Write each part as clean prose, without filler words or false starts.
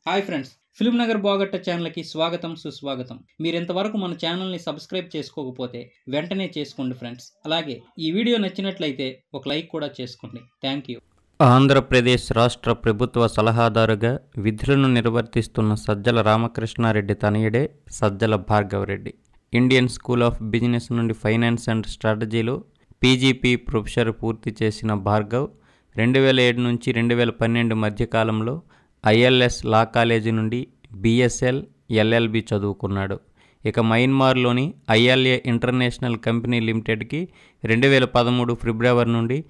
Hi friends, film Nagar బాగట్ట ఛానల్కి స్వాగతం సుస్వాగతం. మీరు ఇంతవరకు మన ఛానల్ని సబ్స్క్రైబ్ చేసుకోకపోతే వెంటనే చేసుకోండి ఫ్రెండ్స్. అలాగే ఈ వీడియో నచ్చినట్లయితే ఒక లైక్ కూడా చేసుకోండి. Thank you. ఆంధ్రప్రదేశ్ రాష్ట్ర ప్రభుత్వ సలహాదారుగా విధులను నిర్వర్తిస్తున్న సజ్జల రామకృష్ణారెడ్డి తనయుడే Sajjala Bhargava Reddy. Indian school of business నుండి ఫైనాన్స్ అండ్ స్ట్రాటజీలో పీజీపీ ప్రొఫెసర్ పూర్తి చేసిన భార్గవ్ 2007 నుంచి 2012 మధ్యకాలంలో ఐఎల్ఎస్ లా కాలేజీ నుండి బిఎస్ఎల్ ఎల్ఎల్బి చదువుకున్నాడు. ఇక మయన్మార్లోని ఐఎల్ఏ ఇంటర్నేషనల్ కంపెనీ లిమిటెడ్కి 2013 ఫిబ్రవరి నుండి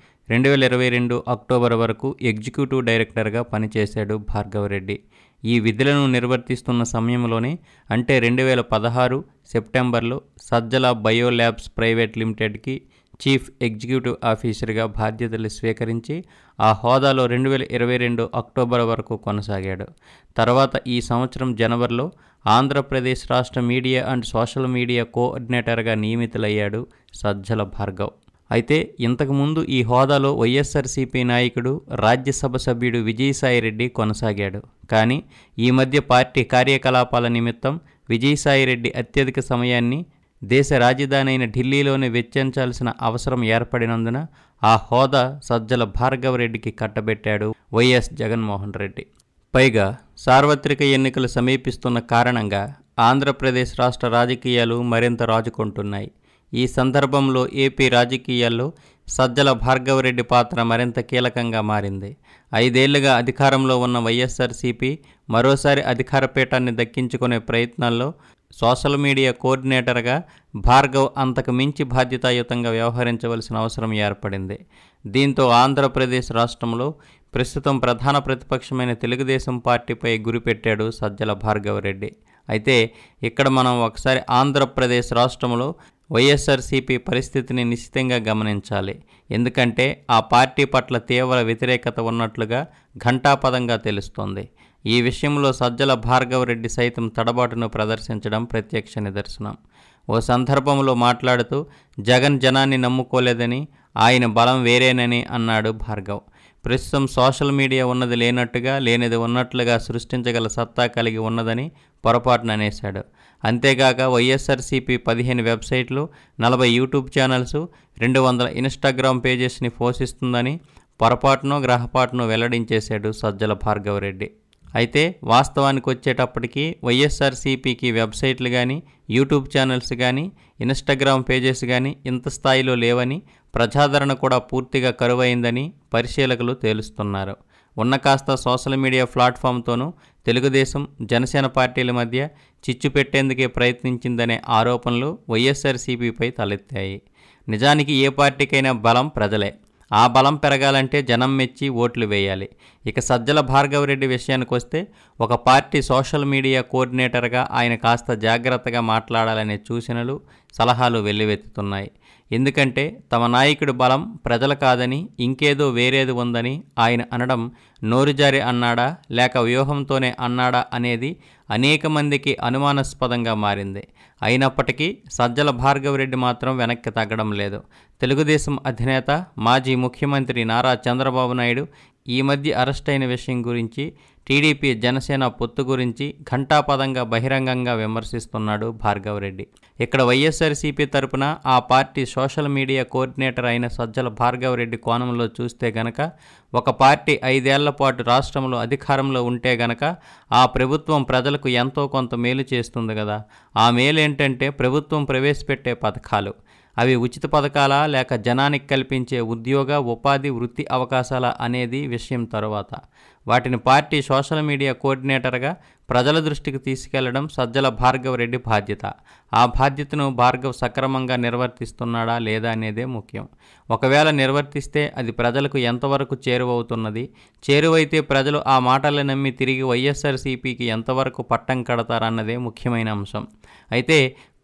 2022 అక్టోబర్ వరకు ఎగ్జిక్యూటివ్ డైరెక్టర్గా పనిచేశాడు భార్గవరెడ్డి. ఈ విధులను నిర్వర్తిస్తున్న సమయంలోనే అంటే 2016 సెప్టెంబర్లో సజ్జల బయోల్యాబ్స్ ప్రైవేట్ లిమిటెడ్కి చీఫ్ ఎగ్జిక్యూటివ్ ఆఫీసర్గా బాధ్యతలు స్వీకరించి ఆ హోదాలో 2022 అక్టోబర్ వరకు కొనసాగాడు. తర్వాత ఈ సంవత్సరం జనవరిలో ఆంధ్రప్రదేశ్ రాష్ట్ర మీడియా అండ్ సోషల్ మీడియా కోఆర్డినేటర్గా నియమితులయ్యాడు సజ్జల భార్గవ్. అయితే ఇంతకుముందు ఈ హోదాలో వైఎస్ఆర్సీపీ నాయకుడు, రాజ్యసభ సభ్యుడు విజయసాయిరెడ్డి కొనసాగాడు. కానీ ఈ మధ్య పార్టీ కార్యకలాపాల నిమిత్తం విజయసాయిరెడ్డి అత్యధిక సమయాన్ని దేశ రాజధాని అయిన ఢిల్లీలోనే వెచ్చించాల్సిన అవసరం ఏర్పడినందున ఆ హోదా సజ్జల భార్గవరెడ్డికి కట్టబెట్టాడు వైఎస్ జగన్మోహన్ రెడ్డి. పైగా సార్వత్రిక ఎన్నికలు సమీపిస్తున్న కారణంగా ఆంధ్రప్రదేశ్ రాష్ట్ర రాజకీయాలు మరింత రాజుకుంటున్నాయి. ఈ సందర్భంలో ఏపీ రాజకీయాల్లో సజ్జల భార్గవరెడ్డి పాత్ర మరింత కీలకంగా మారింది. 5 ఏళ్లుగా అధికారంలో ఉన్న వైఎస్ఆర్సీపీ మరోసారి అధికార పీఠాన్ని దక్కించుకునే ప్రయత్నాల్లో సోషల్ మీడియా కోఆర్డినేటర్గా భార్గవ్ అంతకు మించి బాధ్యతాయుతంగా వ్యవహరించవలసిన అవసరం ఏర్పడింది. దీంతో ఆంధ్రప్రదేశ్ రాష్ట్రంలో ప్రస్తుతం ప్రధాన ప్రతిపక్షమైన తెలుగుదేశం పార్టీపై గురిపెట్టాడు సజ్జల భార్గవరెడ్డి. అయితే ఇక్కడ మనం ఒకసారి ఆంధ్రప్రదేశ్ రాష్ట్రంలో వైఎస్ఆర్సీపీ పరిస్థితిని నిశ్చితంగా గమనించాలి. ఎందుకంటే ఆ పార్టీ పట్ల తీవ్ర వ్యతిరేకత ఉన్నట్లుగా ఘంటాపదంగా తెలుస్తోంది. ఈ విషయంలో సజ్జల భార్గవరెడ్డి సైతం తడబాటును ప్రదర్శించడం ప్రత్యక్ష నిదర్శనం. ఓ సందర్భంలో మాట్లాడుతూ జగన్ జనాన్ని నమ్ముకోలేదని, ఆయన బలం వేరేనని అన్నాడు భార్గవ్. ప్రస్తుతం సోషల్ మీడియా ఉన్నది లేనట్టుగా, లేనిది ఉన్నట్లుగా సృష్టించగల సత్తా కలిగి ఉన్నదని పొరపాటున అనేశాడు. అంతేగాక వైఎస్ఆర్సీపీ 15 వెబ్సైట్లు, 40 యూట్యూబ్ ఛానల్స్, 200 ఇన్స్టాగ్రామ్ పేజెస్ని పోషిస్తుందని పొరపాటునో గ్రహపాటునో వెల్లడించేశాడు సజ్జల భార్గవరెడ్డి. అయితే వాస్తవానికి వచ్చేటప్పటికీ వైఎస్ఆర్సీపీకి వెబ్సైట్లు కానీ, యూట్యూబ్ ఛానల్స్ కానీ, ఇన్స్టాగ్రామ్ పేజెస్ కానీ ఇంత స్థాయిలో లేవని, ప్రజాదరణ కూడా పూర్తిగా కరువైందని పరిశీలకులు తేలుస్తున్నారు. ఉన్న కాస్త సోషల్ మీడియా ప్లాట్ఫామ్తోనూ తెలుగుదేశం, జనసేన పార్టీల మధ్య చిచ్చు పెట్టేందుకే ప్రయత్నించిందనే ఆరోపణలు వైఎస్ఆర్సీపీపై తలెత్తాయి. నిజానికి ఏ పార్టీకైనా బలం ప్రజలే. ఆ బలం పెరగాలంటే జనం మెచ్చి ఓట్లు వేయాలి. ఇక సజ్జల భార్గవరెడ్డి విషయానికి వస్తే ఒక పార్టీ సోషల్ మీడియా కోఆర్డినేటర్గా ఆయన కాస్త జాగ్రత్తగా మాట్లాడాలనే సూచనలు, సలహాలు వెల్లువెత్తుతున్నాయి. ఎందుకంటే తమ నాయకుడి బలం ప్రజలు కాదని, ఇంకేదో వేరేది ఉందని ఆయన అనడం నోరుజారి అన్నాడా లేక వ్యూహంతోనే అన్నాడా అనేది అనేక మందికి అనుమానాస్పదంగా మారింది. అయినప్పటికీ సజ్జల భార్గవరెడ్డి మాత్రం వెనక్కి తగ్గడం లేదు. తెలుగుదేశం అధినేత, మాజీ ముఖ్యమంత్రి నారా చంద్రబాబు నాయుడు ఈ మధ్య అరెస్ట్ అయిన విషయం గురించి, టీడీపీ జనసేన పొత్తు గురించి ఘంటాపదంగా బహిరంగంగా విమర్శిస్తున్నాడు భార్గవరెడ్డి. ఇక్కడ వైఎస్ఆర్సీపీ తరపున ఆ పార్టీ సోషల్ మీడియా కోఆర్డినేటర్ అయిన సజ్జల భార్గవరెడ్డి కోణంలో చూస్తే గనక, ఒక పార్టీ 5 ఏళ్ల పాటు రాష్ట్రంలో అధికారంలో ఉంటే గనక ఆ ప్రభుత్వం ప్రజలకు ఎంతో కొంత మేలు చేస్తుంది కదా. ఆ మేలు ఏంటంటే ప్రభుత్వం ప్రవేశపెట్టే పథకాలు. అవి ఉచిత పథకాలా లేక జనానికి కల్పించే ఉద్యోగ, ఉపాధి, వృత్తి అవకాశాల అనేది విషయం తరువాత. వాటిని పార్టీ సోషల్ మీడియా కోఆర్డినేటర్గా ప్రజల దృష్టికి తీసుకెళ్లడం సజ్జల భార్గవరెడ్డి బాధ్యత. ఆ బాధ్యతను భార్గవ్ సక్రమంగా నిర్వర్తిస్తున్నాడా లేదా అనేదే ముఖ్యం. ఒకవేళ నిర్వర్తిస్తే అది ప్రజలకు ఎంతవరకు చేరువవుతున్నది, చేరువైతే ప్రజలు ఆ మాటలను నమ్మి తిరిగి వైఎస్ఆర్సీపీకి ఎంతవరకు పట్టం కడతారన్నదే ముఖ్యమైన అంశం. అయితే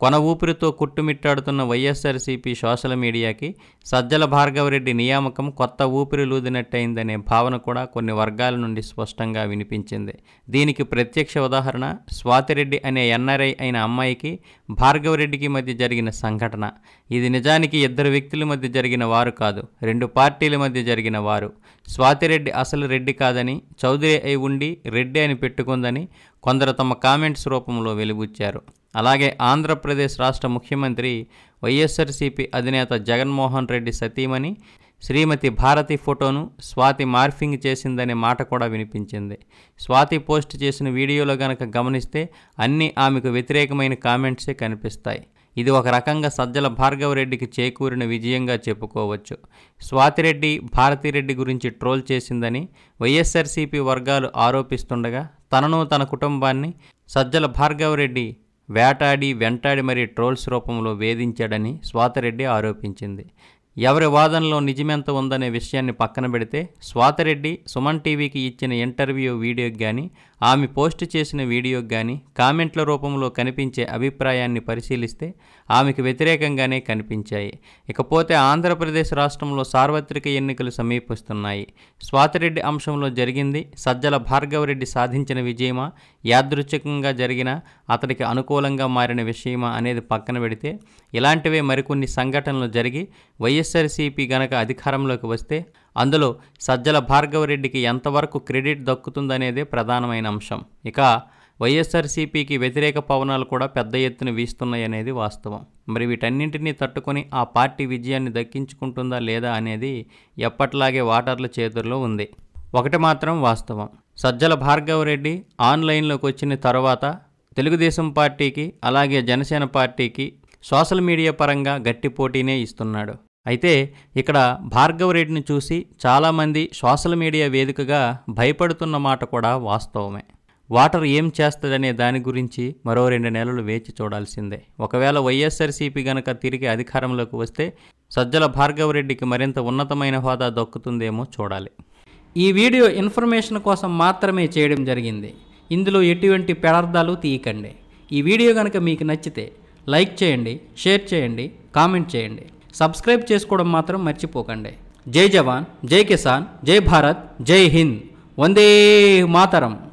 కొన ఊపిరితో కుట్టుమిట్టాడుతున్న వైఎస్ఆర్సీపీ సోషల్ మీడియాకి సజ్జల భార్గవరెడ్డి నియామకం కొత్త ఊపిరి లూదినట్టయిందనే భావన కూడా కొన్ని వర్గాల నుండి స్పష్టంగా వినిపించింది. దీనికి ప్రత్యక్ష ఉదాహరణ స్వాతిరెడ్డి అనే ఎన్ఆర్ఐ అయిన అమ్మాయికి భార్గవరెడ్డికి మధ్య జరిగిన సంఘటన. ఇది నిజానికి ఇద్దరు వ్యక్తుల మధ్య జరిగిన వారు కాదు, రెండు పార్టీల మధ్య జరిగిన వారు. స్వాతిరెడ్డి అసలు రెడ్డి కాదని, చౌదరి అయి ఉండి రెడ్డి అని పెట్టుకుందని కొందరు తమ కామెంట్స్ రూపంలో వెలుబుచ్చారు. అలాగే ఆంధ్రప్రదేశ్ రాష్ట్ర ముఖ్యమంత్రి వైఎస్ఆర్సీపీ అధినేత జగన్మోహన్ రెడ్డి సతీమణి శ్రీమతి భారతి ఫోటోను స్వాతి మార్ఫింగ్ చేసిందనే మాట కూడా వినిపించింది. స్వాతి పోస్ట్ చేసిన వీడియోలో గనక గమనిస్తే అన్నీ ఆమెకు వ్యతిరేకమైన కామెంట్సే కనిపిస్తాయి. ఇది ఒక రకంగా సజ్జల భార్గవరెడ్డికి చేకూరిన విజయంగా చెప్పుకోవచ్చు. స్వాతిరెడ్డి భారతిరెడ్డి గురించి ట్రోల్ చేసిందని వైఎస్ఆర్సీపీ వర్గాలు ఆరోపిస్తుండగా తనను తన కుటుంబాన్ని సజ్జల భార్గవరెడ్డి వేటాడి వెంటాడి మరీ ట్రోల్స్ రూపంలో వేధించాడని స్వాతిరెడ్డి ఆరోపించింది. ఎవరి వాదనలో నిజమెంత ఉందనే విషయాన్ని పక్కన పెడితే స్వాతిరెడ్డి సుమన్ టీవీకి ఇచ్చిన ఇంటర్వ్యూ వీడియోకి కానీ, ఆమె పోస్ట్ చేసిన వీడియోకి కానీ కామెంట్ల రూపంలో కనిపించే అభిప్రాయాన్ని పరిశీలిస్తే ఆమెకు వ్యతిరేకంగానే కనిపించాయి. ఇకపోతే ఆంధ్రప్రదేశ్ రాష్ట్రంలో సార్వత్రిక ఎన్నికలు సమీపిస్తున్నాయి. స్వాతిరెడ్డి అంశంలో జరిగింది సజ్జల భార్గవరెడ్డి సాధించిన విజయమా, యాదృచ్ఛికంగా జరిగిన అతడికి అనుకూలంగా మారిన విషయమా అనేది పక్కన పెడితే ఇలాంటివే మరికొన్ని సంఘటనలు జరిగి వైఎస్ఆర్సీపీ గనక అధికారంలోకి వస్తే అందులో సజ్జల భార్గవరెడ్డికి ఎంతవరకు క్రెడిట్ దక్కుతుందనేదే ప్రధానమైన అంశం. ఇక వైఎస్ఆర్సీపీకి వ్యతిరేక పవనాలు కూడా పెద్ద ఎత్తున వీస్తున్నాయనేది వాస్తవం. మరి వీటన్నింటినీ తట్టుకొని ఆ పార్టీ విజయాన్ని దక్కించుకుంటుందా లేదా అనేది ఎప్పట్లాగే ఓటర్ల చేతుల్లో ఉంది. ఒకటి మాత్రం వాస్తవం, సజ్జల భార్గవరెడ్డి ఆన్లైన్లోకి వచ్చిన తర్వాత తెలుగుదేశం పార్టీకి అలాగే జనసేన పార్టీకి సోషల్ మీడియా పరంగా గట్టి పోటీనే ఇస్తున్నాడు. అయితే ఇక్కడ భార్గవరెడ్డిని చూసి చాలామంది సోషల్ మీడియా వేదికగా భయపడుతున్న మాట కూడా వాస్తవమే. వాటర్ ఏం చేస్తాడనే దాని గురించి మరో 2 నెలలు వేచి చూడాల్సిందే. ఒకవేళ వైఎస్ఆర్సీపీ గనక తిరిగి అధికారంలోకి వస్తే సజ్జల భార్గవరెడ్డికి మరింత ఉన్నతమైన హోదా దక్కుతుందేమో చూడాలి. ఈ వీడియో ఇన్ఫర్మేషన్ కోసం మాత్రమే చేయడం జరిగింది. ఇందులో ఎటువంటి పెడార్థాలు తీయకండి. ఈ వీడియో కనుక మీకు నచ్చితే లైక్ చేయండి, షేర్ చేయండి, కామెంట్ చేయండి. సబ్స్క్రైబ్ చేసుకోవడం మాత్రం మర్చిపోకండి. జై జవాన్, జై కిసాన్, జై భారత్, జై హింద్, వందే మాతరం.